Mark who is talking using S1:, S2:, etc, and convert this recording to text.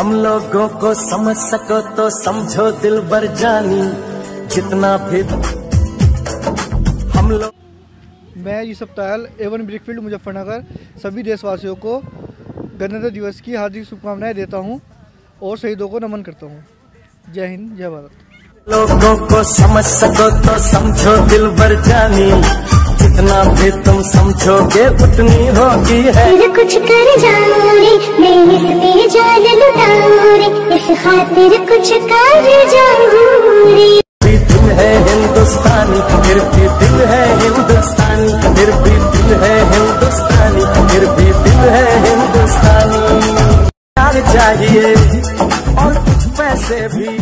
S1: हम लोगों को समझ सको तो समझो दिल भर जानी, जितना भी हम लोग।
S2: मैं यूसुफ तायल A1 ब्रिकफील्ड मुजफ्फरनगर सभी देशवासियों को गणतंत्र दिवस की हार्दिक शुभकामनाएं देता हूं और शहीदों को नमन करता हूं। जय हिंद, जय भारत।
S1: लोगों को समझ सको तो समझो दिल भर जानी, जितना भी तुम समझोगे उतनी होगी है।
S3: कुछ कर जाऊंगी मैं इस पे जान लुटाऊंगी, इस खातिर कुछ कर जाऊंगी।
S1: भी दिल है हिंदुस्तानी, फिर भी दिल है हिंदुस्तानी, फिर भी दिल है हिंदुस्तानी, फिर भी दिल है हिंदुस्तानी। प्यार चाहिए और कुछ पैसे भी।